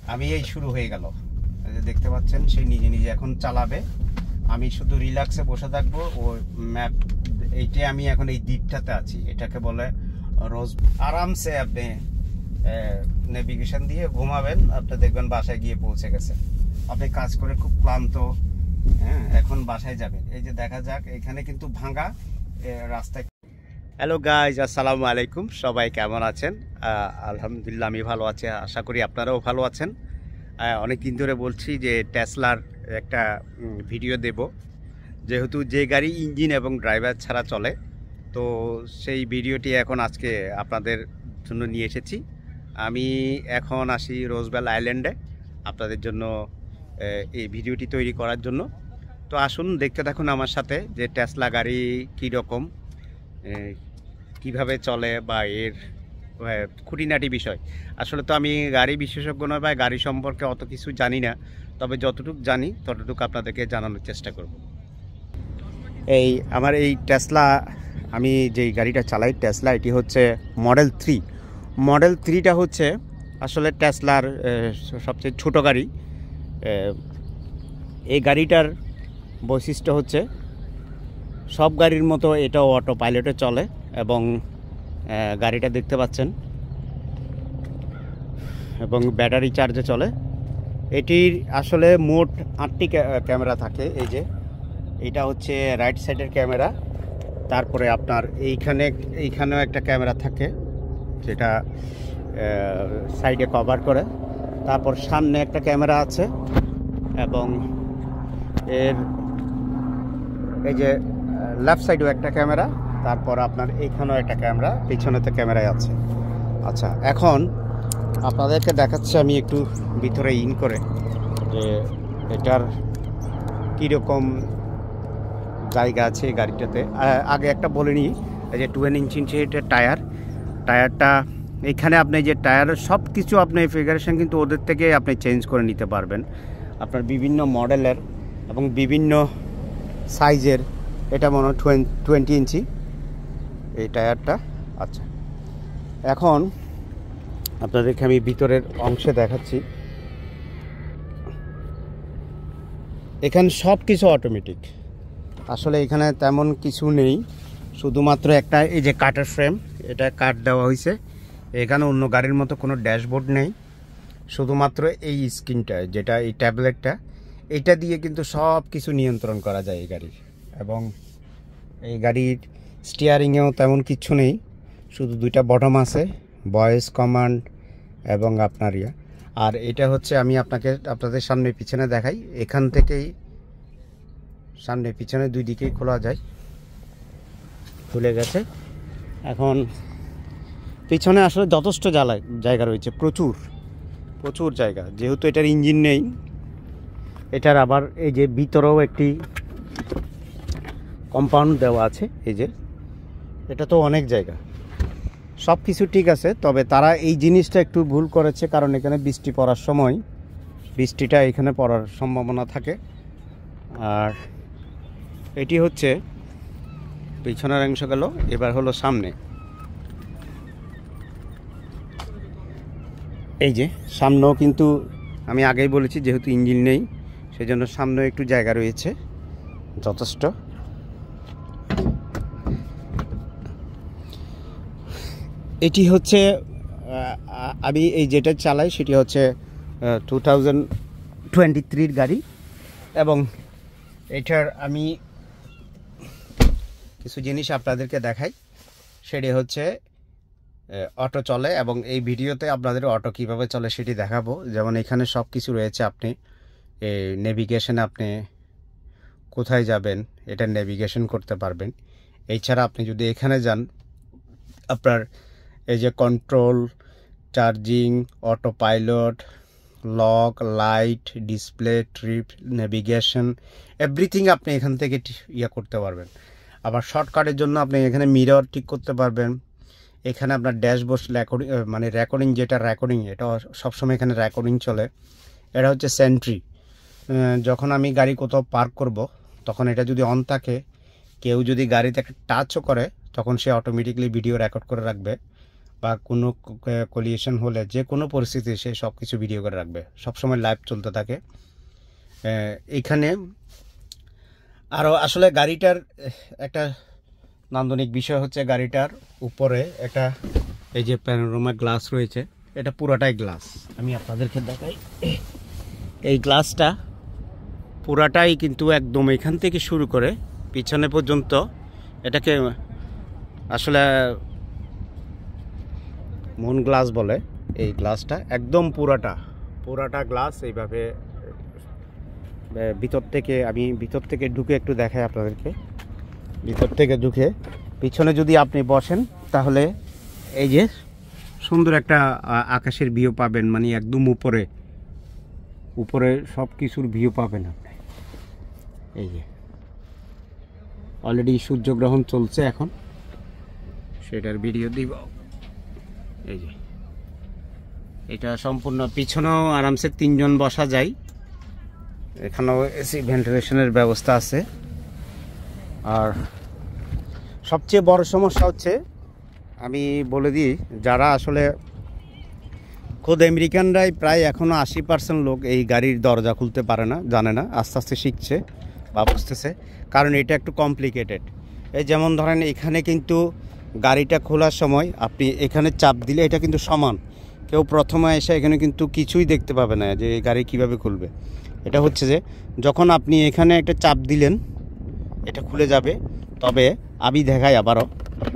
আমি এই শুরু হয়ে গেল, দেখতে পাচ্ছেন সে নিজে নিজে এখন চালাবে। আমি শুধু রিল্যাক্সে বসে থাকবো। ও ম্যাপ এইটা, আমি এখন এই দ্বীপটাতে আছি, এটাকে বলে রোজ। আরামসে আপনি নেভিগেশন দিয়ে ঘুমাবেন, আপনি দেখবেন বাসায় গিয়ে পৌঁছে গেছে। আপনি কাজ করে খুব ক্লান্ত, হ্যাঁ, এখন বাসায় যাবেন। এই যে দেখা যাক, এখানে কিন্তু ভাঙা রাস্তায়। হ্যালো গাইজ, আসসালামু আলাইকুম। সবাই কেমন আছেন? আলহামদুলিল্লাহ আমি ভালো আছি, আশা করি আপনারাও ভালো আছেন। অনেক দিন ধরে বলছি যে টেসলার একটা ভিডিও দেব, যেহেতু যে গাড়ি ইঞ্জিন এবং ড্রাইভার ছাড়া চলে, তো সেই ভিডিওটি এখন আজকে আপনাদের জন্য নিয়ে এসেছি। আমি এখন আসি রোজবেল আইল্যান্ডে আপনাদের জন্য এই ভিডিওটি তৈরি করার জন্য। তো আসুন দেখতে থাকুন আমার সাথে যে টেসলা গাড়ি কীরকম, কিভাবে চলে বা এর খুঁটিনাটি বিষয়। আসলে তো আমি গাড়ি বিশেষজ্ঞ নয় বা গাড়ি সম্পর্কে অত কিছু জানি না, তবে যতটুকু জানি ততটুকু আপনাদেরকে জানানোর চেষ্টা করব। এই আমার এই টেসলা, আমি যেই গাড়িটা চালাই টেসলা, এটি হচ্ছে মডেল 3। মডেল 3টা হচ্ছে আসলে টেসলার সবচেয়ে ছোট গাড়ি। এই গাড়িটার বৈশিষ্ট্য হচ্ছে সব গাড়ির মতো এটাও অটো পাইলটে চলে, এবং গাড়িটা দেখতে পাচ্ছেন এবং ব্যাটারি চার্জে চলে। এটির আসলে মোট 8টি ক্যামেরা থাকে। এই যে এটা হচ্ছে রাইট সাইডের ক্যামেরা, তারপরে আপনার এইখানেও একটা ক্যামেরা থাকে যেটা সাইডে কভার করে, তারপর সামনে একটা ক্যামেরা আছে, এবং এর এই যে লেফট সাইডেও একটা ক্যামেরা, তারপর আপনার এইখানেও একটা ক্যামেরা, পিছনেতে ক্যামেরায় আছে। আচ্ছা, এখন আপনাদেরকে দেখাচ্ছি আমি একটু ভিতরে ইন করে যে এটার কীরকম জায়গা আছে এই গাড়িটাতে। আগে একটা বলে নিই, এই যে 12 ইঞ্চি এটা টায়ারটা এখানে আপনি যে টায়ারের সব কিছু আপনি ফিগারেশন কিন্তু ওদের থেকে আপনি চেঞ্জ করে নিতে পারবেন আপনার বিভিন্ন মডেলের এবং বিভিন্ন সাইজের। এটা মনে হয় 20 ইঞ্চি এই টায়ারটা। আচ্ছা, এখন আপনাদেরকে আমি ভিতরের অংশে দেখাচ্ছি। এখানে সব কিছু অটোমেটিক, আসলে এখানে তেমন কিছু নেই, শুধুমাত্র একটা এই যে কাঠের ফ্রেম, এটা কাঠ দেওয়া হয়েছে। এখানে অন্য গাড়ির মতো কোনো ড্যাশবোর্ড নেই, শুধুমাত্র এই স্ক্রিনটা, যেটা এই ট্যাবলেটটা, এটা দিয়ে কিন্তু সব কিছু নিয়ন্ত্রণ করা যায় এই গাড়ির। এবং এই গাড়ির স্টিয়ারিংয়েও তেমন কিছু নেই, শুধু 2টা বটম আছে, ভয়েস কমান্ড এবং আপনার আর এটা হচ্ছে আমি আপনাদের সামনে পিছনে দেখাই। এখান থেকেই সামনে পিছনে 2 দিকেই খোলা যায়, খুলে গেছে। এখন পিছনে আসলে যথেষ্ট জায়গা রয়েছে, প্রচুর জায়গা, যেহেতু এটার ইঞ্জিন নেই। এটার আবার এই যে ভিতরেও একটি কম্পাউন্ড দেওয়া আছে, এই যে এটা তো অনেক জায়গা, সব কিছু ঠিক আছে। তবে তারা এই জিনিসটা একটু ভুল করেছে, কারণ এখানে বৃষ্টি পড়ার সময় বৃষ্টিটা এখানে পড়ার সম্ভাবনা থাকে। আর এটি হচ্ছে পিছনের অংশ গেল, এবার হলো সামনে। এই যে সামনেও কিন্তু আমি আগেই বলেছি, যেহেতু ইঞ্জিন নেই সেজন্য সামনেও একটু জায়গা রয়েছে যথেষ্ট। এটি হচ্ছে আমি এই যেটা চালাই সেটি হচ্ছে 2023 গাড়ি, এবং এটার আমি কিছু জিনিস আপনাদেরকে দেখাই। সেটি হচ্ছে অটো চলে, এবং এই ভিডিওতে আপনাদের অটো কিভাবে চলে সেটি দেখাবো। যেমন এখানে সব কিছু রয়েছে, আপনি নেভিগেশন, আপনি কোথায় যাবেন এটা নেভিগেশন করতে পারবেন। এছাড়া আপনি যদি এখানে যান, আপনার এই যে control, charging, autopilot, lock, light, display, trip, navigation, everything আপনি এখান থেকে করতে পারবেন। আবার শর্টকাটের জন্য আপনি এখানে মিরর ঠিক করতে পারবেন। এখানে আপনার ড্যাশবোর্ড রেকর্ডিং, যেটা রেকর্ডিং, এটা সবসময় এখানে রেকর্ডিং চলে। এটা হচ্ছে সেন্ট্রি, যখন আমি গাড়ি কোথাও পার্ক করব তখন এটা যদি অন থাকে, কেউ যদি গাড়িতে একটা টাচও করে তখন সে অটোমেটিকলি ভিডিও রেকর্ড করে রাখবে। বা কোনো কলিশন হলে যে কোনো পরিস্থিতি সে সব কিছু ভিডিও করে রাখবে, সবসময় লাইভ চলতে থাকে। এখানে আরও আসলে গাড়িটার একটা নান্দনিক বিষয় হচ্ছে গাড়িটার উপরে একটা এই যে প্যানোরামা গ্লাস রয়েছে, এটা পুরাটাই গ্লাস। আমি আপনাদেরকে দেখাই, এই গ্লাসটা পুরাটাই কিন্তু একদম এখান থেকে শুরু করে পিছনে পর্যন্ত এটাকে আসলে মুন গ্লাস বলে। এই গ্লাসটা একদম পুরাটা গ্লাস এইভাবে ভিতর থেকে ঢুকে একটু দেখাই আপনাদেরকে। ভিতর থেকে ঢুকে পিছনে যদি আপনি বসেন তাহলে এই যে সুন্দর একটা আকাশের ভিউ পাবেন, মানে একদম উপরে সব কিছুর ভিউ পাবেন আপনি। এই যে অলরেডি সূর্যগ্রহণ চলছে এখন, সেটার ভিডিও দিব। এই যে এটা সম্পূর্ণ পিছনেও আরামসে 3 জন বসা যায়, এখানেও এসি ভেন্টিলেশনের ব্যবস্থা আছে। আর সবচেয়ে বড় সমস্যা হচ্ছে, আমি বলে দিই, যারা আসলে খোদ আমেরিকানরাই প্রায় এখনও 80% লোক এই গাড়ির দরজা খুলতে পারে না, জানে না, আস্তে আস্তে শিখছে বা বুঝতেছে, কারণ এটা একটু কমপ্লিকেটেড। এই যেমন ধরেন এখানে কিন্তু গাড়িটা খোলার সময় আপনি এখানে চাপ দিলে এটা কিন্তু সমান, কেউ প্রথমে এসে এখানে কিন্তু কিছুই দেখতে পাবে না যে এই গাড়ি কীভাবে খুলবে। এটা হচ্ছে যে যখন আপনি এখানে একটা চাপ দিলেন এটা খুলে যাবে। তবে আমি দেখাই আবারও,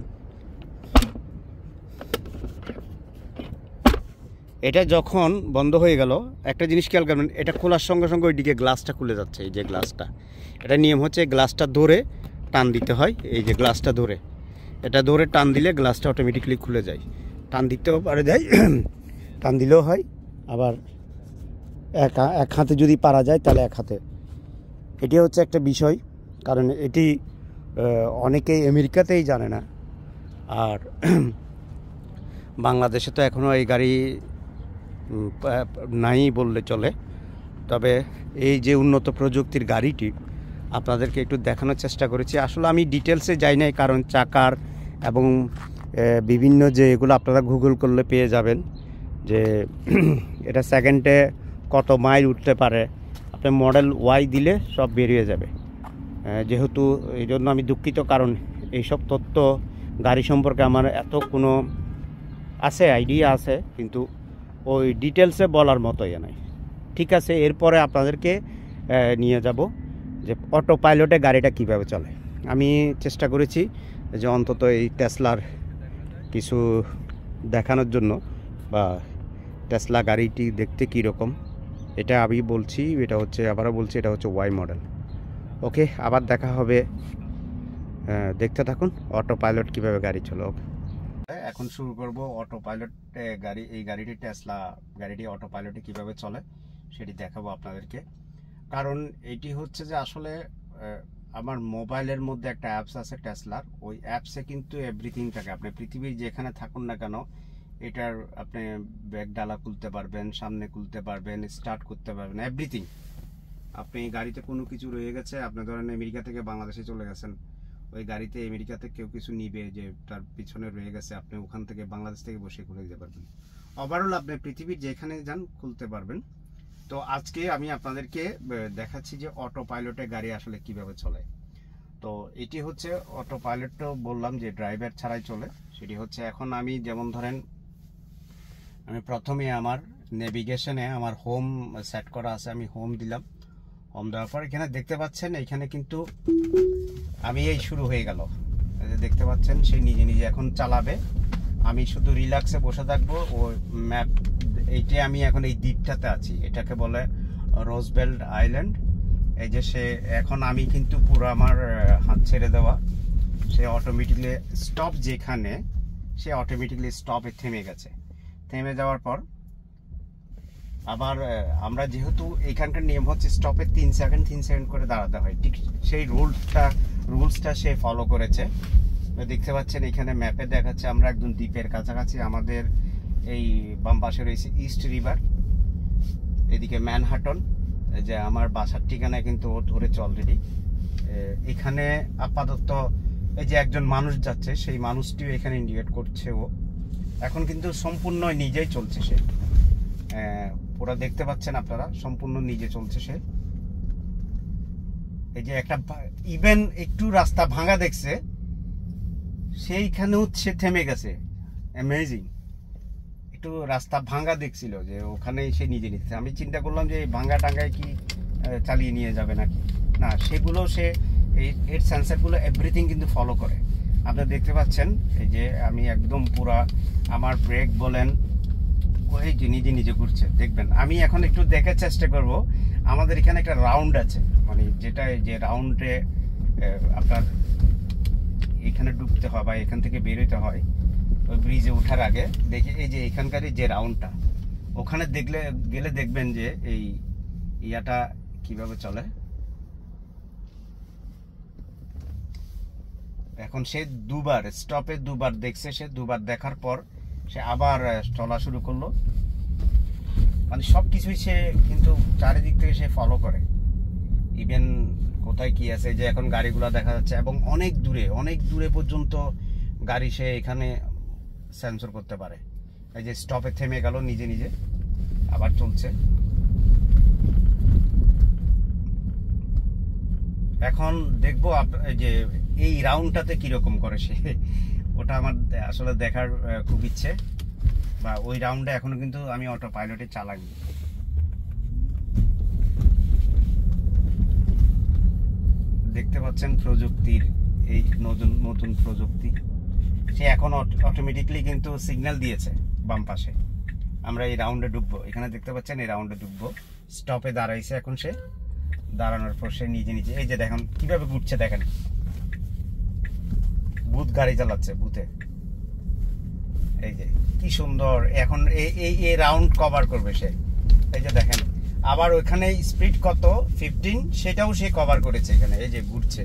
এটা যখন বন্ধ হয়ে গেল একটা জিনিস খেয়াল করবেন, এটা খোলার সঙ্গে সঙ্গে ওইদিকে গ্লাসটা খুলে যাচ্ছে। এই যে গ্লাসটা, এটা নিয়ম হচ্ছে গ্লাসটা ধরে টান দিতে হয়। এই যে গ্লাসটা এটা ধরে টান দিলে গ্লাসটা অটোমেটিকলি খুলে যায়। টান দিতেও পারে যায়, টান দিলেও হয়, আবার এক হাতে যদি পারা যায় তাহলে এক হাতে। এটি হচ্ছে একটা বিষয়, কারণ এটি অনেকেই আমেরিকাতেই জানে না। আর বাংলাদেশে তো এখনও এই গাড়ি নাই বললে চলে। তবে এই যে উন্নত প্রযুক্তির গাড়িটি আপনাদেরকে একটু দেখানোর চেষ্টা করেছি। আসলে আমি ডিটেলসে যাই নাই, কারণ চাকার এবং বিভিন্ন যে এগুলো আপনারা গুগল করলে পেয়ে যাবেন যে এটা সেকেন্ডে কত মাইল উঠতে পারে, আপনি মডেল ওয়াই দিলে সব বেরিয়ে যাবে। যেহেতু এই জন্য আমি দুঃখিত, কারণ এইসব তথ্য গাড়ি সম্পর্কে আমার এত কোনো আইডিয়া আছে, কিন্তু ওই ডিটেলসে বলার মতো নাই। ঠিক আছে, এরপরে আপনাদেরকে নিয়ে যাব যে অটো পাইলটে গাড়িটা কিভাবে চলে। আমি চেষ্টা করেছি যে অন্তত এই টেসলার কিছু দেখানোর জন্য, বা টেসলা গাড়িটি দেখতে কীরকম এটা আমি বলছি। এটা হচ্ছে, আবারও বলছি, এটা হচ্ছে ওয়াই মডেল। ওকে, আবার দেখা হবে, দেখতে থাকুন অটো পাইলট কীভাবে গাড়ি চলে। ওকে, এখন শুরু করব অটো পাইলট গাড়ি। এই গাড়িটি টেসলা গাড়িটি অটো পাইলটে কীভাবে চলে সেটি দেখাবো আপনাদেরকে। কারণ এটি হচ্ছে যে আসলে আমার মোবাইলের মধ্যে একটা অ্যাপস আছে টেসলার, ওই অ্যাপসে কিন্তু এভরিথিং থাকে। আপনি পৃথিবীর যেখানে থাকুন না কেন এটার আপনি ব্যাগ ডালা খুলতে পারবেন, সামনে খুলতে পারবেন, স্টার্ট করতে পারবেন, এভরিথিং। আপনি গাড়িতে কোনো কিছু রয়ে গেছে, আপনি ধরেন আমেরিকা থেকে বাংলাদেশে চলে গেছেন, ওই গাড়িতে আমেরিকাতে কেউ কিছু নিবে যে তার পিছনে রয়ে গেছে, আপনি ওখান থেকে বাংলাদেশ থেকে বসে খুলে দিতে পারবেন। ওভারঅল আপনি পৃথিবীর যেখানে যান খুলতে পারবেন। তো আজকে আমি আপনাদেরকে দেখাচ্ছি যে অটো পাইলটে গাড়ি আসলে কিভাবে চলে। তো এটি হচ্ছে অটো পাইলট, তো বললাম যে ড্রাইভার ছাড়াই চলে। সেটি হচ্ছে, এখন আমি যেমন ধরেন আমি প্রথমে আমার নেভিগেশনে আমার হোম সেট করা আছে, আমি হোম দিলাম। হোম দেওয়ার পর এখানে দেখতে পাচ্ছেন, এখানে কিন্তু আমি এই শুরু হয়ে গেল, দেখতে পাচ্ছেন সে নিজে নিজে এখন চালাবে। আমি শুধু রিল্যাক্সে বসে থাকবো। ও ম্যাপ, এইটা আমি এখন এই দ্বীপটাতে আছি, এটাকে বলে রোজবেল্ট আইল্যান্ড। এই যে সে এখন, আমি কিন্তু পুরো আমার হাত ছেড়ে দেওয়া, সে অটোমেটিকলি স্টপ, যেখানে সে অটোমেটিকলি স্টপে থেমে গেছে। থেমে যাওয়ার পর আবার আমরা যেহেতু এখানকার নিয়ম হচ্ছে স্টপে 3 সেকেন্ড করে দাঁড়াতে হয়, ঠিক সেই রুলসটা সে ফলো করেছে। দেখতে পাচ্ছেন এখানে ম্যাপে দেখাচ্ছে আমরা একদম দ্বীপের কাছাকাছি। আমাদের এই বাম পাশে রয়েছে ইস্ট রিভার, এদিকে ম্যানহাটন, যে আমার বাসার ঠিকানায় কিন্তু ও ধরেছে অলরেডি। এখানে আপাতত এই যে একজন মানুষ যাচ্ছে, সেই মানুষটিও এখানে ইন্ডিকেট করছে ও। এখন কিন্তু সম্পূর্ণ নিজেই চলছে সে, পুরো দেখতে পাচ্ছেন আপনারা, সম্পূর্ণ নিজে চলছে সে। এই যে একটা ইভেন একটু রাস্তা ভাঙা দেখছে, সেইখানেও সে থেমে গেছে। অ্যামেজিং। একটু রাস্তা ভাঙা দেখছিল যে ওখানে সে নিজে নিচ্ছে। আমি চিন্তা করলাম যে এই ভাঙা টাঙ্গায় কি চালিয়ে নিয়ে যাবে নাকি, না, সেগুলো সে এর সেন্সারগুলো এভরিথিং কিন্তু ফলো করে। আপনারা দেখতে পাচ্ছেন এই যে আমি একদম পুরা আমার ব্রেক বলেন এই যে নিজে নিজে ঘুরছে, দেখবেন। আমি এখন একটু দেখার চেষ্টা করব। আমাদের এখানে একটা রাউন্ড আছে, মানে যেটা এই যে রাউন্ডে আপনার এখানে ঢুকতে হয় বা এখান থেকে বেরোতে হয় ওই ব্রিজে ওঠার আগে। দেখি এই যে এখানকার যে রাউন্ডটা, ওখানে গেলে দেখবেন যে এই ইয়াটা কিভাবে চলে। এখন সে দুবার স্টপে দুবার দেখছে, সে দুবার দেখার পর সে আবার চলা শুরু করলো। মানে সবকিছুই সে কিন্তু চারিদিক থেকে সে ফলো করে। ইভেন কোথায় কি আছে, যে এখন গাড়িগুলো দেখা যাচ্ছে এবং অনেক দূরে পর্যন্ত গাড়ি সে এখানে সেন্সর করতে পারে। এই যে স্টপে থেমে গেল নিজে নিজে, আবার চলছে। এখন দেখবো যে এই রাউন্ডটাতে কিরকম করে সে, ওটা আমার আসলে দেখার খুব ইচ্ছে। বা ওই রাউন্ডে এখনো কিন্তু আমি অটো পাইলটে চালাইনি। দেখতে পাচ্ছেন প্রযুক্তির এই নতুন প্রযুক্তি। সে এখন অটোমেটিকলি কিন্তু সিগন্যাল দিয়েছে বাম পাশে, আমরা এই রাউন্ডে ঢুকবো। এখানে দেখতে পাচ্ছেন এই রাউন্ডে ঢুকবো। স্টপে দাঁড়াইছে, এখন সে দাঁড়ানোর পর সে নিজে নিজে এই যে দেখেন কিভাবে ঘুরছে, দেখেন ভূত গাড়ি চালাচ্ছে, ভূতে। এই যে কি সুন্দর, এখন এই রাউন্ড কভার করবে সে। এই যে দেখেন আবার ওইখানে স্পিড কত 15, সেটাও সে কভার করেছে এখানে। এই যে ঘুরছে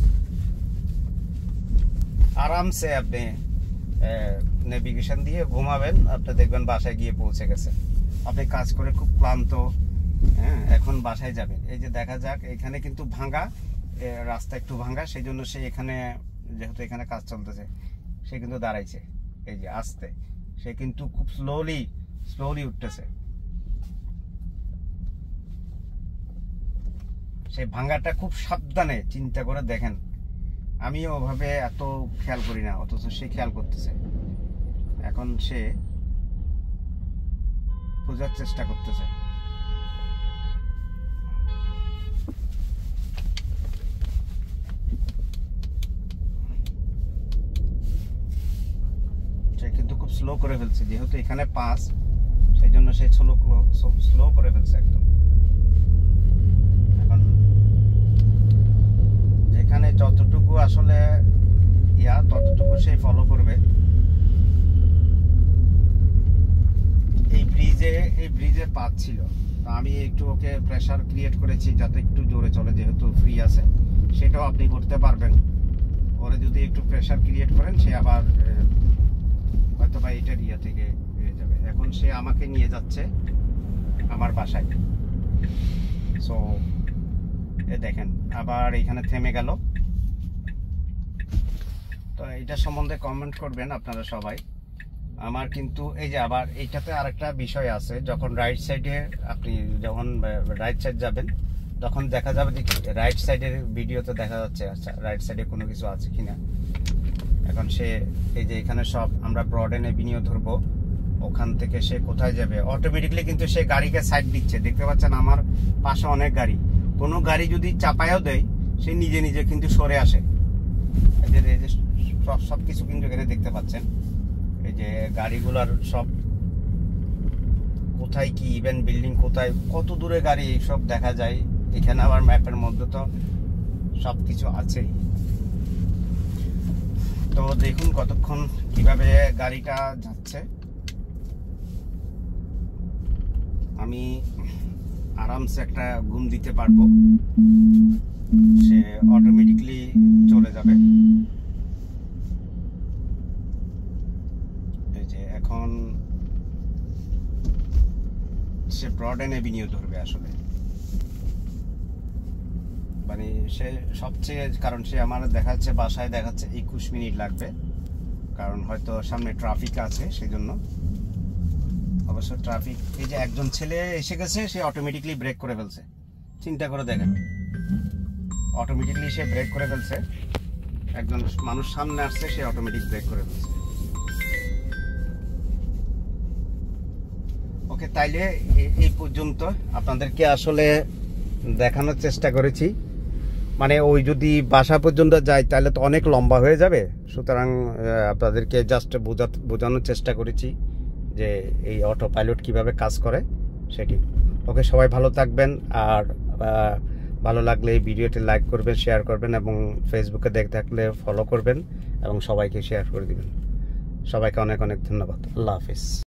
আরামসে। আপনি নেভিগেশন দিয়ে ঘুমাবেন, আপনি দেখবেন বাসায় গিয়ে পৌঁছে গেছে। আপনি কাজ করে খুব ক্লান্ত, হ্যাঁ, এখন বাসায় যাবেন। এই যে দেখা যাক, এখানে কিন্তু ভাঙা রাস্তা, একটু ভাঙা, সেই জন্য সে এখানে, যেহেতু এখানে কাজ চলতেছে, সে কিন্তু দাঁড়াইছে। এই যে আস্তে, সে কিন্তু খুব স্লোলি উঠতেছে। সেই ভাঙাটা খুব সাবধানে চিন্তা করে দেখেন। আমি ওভাবে এত খেয়াল করি না, অথচ সে খেয়াল করতেছে। এখন সে বোঝার চেষ্টা করতেছে। সে কিন্তু খুব স্লো করে ফেলছে, যেহেতু এখানে পাস, সেই জন্য সে স্লো করে ফেলছে একদম। এখন যেখানে যতটুকু আসলে ততটুকু সে ফলো করবে। এই ব্রিজে পাত ছিল, আমি একটু ওকে প্রেসার ক্রিয়েট করেছি যাতে একটু জোরে চলে, যেহেতু ফ্রি আছে। সেটাও আপনি করতে পারবেন। ওরে যদি একটু প্রেসার ক্রিয়েট করেন, সে আবার হয়তো বা এটার থেকে হয়ে যাবে। এখন সে আমাকে নিয়ে যাচ্ছে আমার বাসায়। সো দেখেন আবার এখানে থেমে গেল। তো এটা সম্বন্ধে কমেন্ট করবেন আপনারা সবাই। আমার কিন্তু এই যে আবার এইটাতে আরেকটা বিষয় আছে, যখন রাইট সাইডে আপনি যখন রাইট সাইড যাবেন, তখন দেখা যাবে যে রাইট সাইডের ভিডিওতে দেখা যাচ্ছে আচ্ছা রাইট সাইডে কোনো কিছু আছে কিনা। এখন সে এই যে এখানে সব আমরা ব্রডেন এভিনিউ ধরবো, ওখান থেকে সে কোথায় যাবে অটোমেটিকলি কিন্তু সে গাড়িকে সাইড দিচ্ছে। দেখতে পাচ্ছেন আমার পাশে অনেক গাড়ি, কোনো গাড়ি যদি চাপায়ও দেয়, সে নিজে নিজে কিন্তু সরে আসে। এই যে সব কিছু কিন্তু এখানে দেখতে পাচ্ছেন। এই যে গাড়িগুলার সব কোথায় কি, ইভেন বিল্ডিং কোথায়, কত দূরে গাড়ি, এইসব দেখা যায় এখানে। আবার ম্যাপের মধ্যে তো সব কিছু আছেই। তো দেখুন কতক্ষণ কিভাবে গাড়িটা যাচ্ছে। আমি আরামসে একটা ঘুম দিতে পারবো, সে অটোমেটিকলি চলে যাবে। এই যে এখন সে ব্রডেন এভিনিউ ধরবে আসলে, মানে সে সবচেয়ে, কারণ সে আমার দেখাচ্ছে বাসায় দেখাচ্ছে 21 মিনিট লাগবে, কারণ হয়তো সামনে ট্রাফিক আছে সেজন্য। অবশ্য ট্রাফিক, এই যে একজন ছেলে এসে গেছে, সে অটোমেটিকলি ব্রেক করে ফেলছে। চিন্তা করে দেখেন, অটোমেটিকলি সে ব্রেক করে ফেলছে। একজন মানুষ সামনে আসছে, সে অটোমেটিক ব্রেক করে ফেলছে। ওকে, তাইলে এই পর্যন্ত আপনাদেরকে আসলে দেখানোর চেষ্টা করেছি। মানে ওই যদি বাসা পর্যন্ত যায় তাহলে তো অনেক লম্বা হয়ে যাবে, সুতরাং আপনাদেরকে জাস্ট বোঝানোর চেষ্টা করেছি যে এই অটো পাইলট কিভাবে কাজ করে সেটি। ওকে, সবাই ভালো থাকবেন, আর ভালো লাগলে এই ভিডিওটি লাইক করবেন, শেয়ার করবেন, এবং ফেসবুকে দেখে থাকলে ফলো করবেন এবং সবাইকে শেয়ার করে দিবেন। সবাইকে অনেক অনেক ধন্যবাদ। আল্লাহ হাফিজ।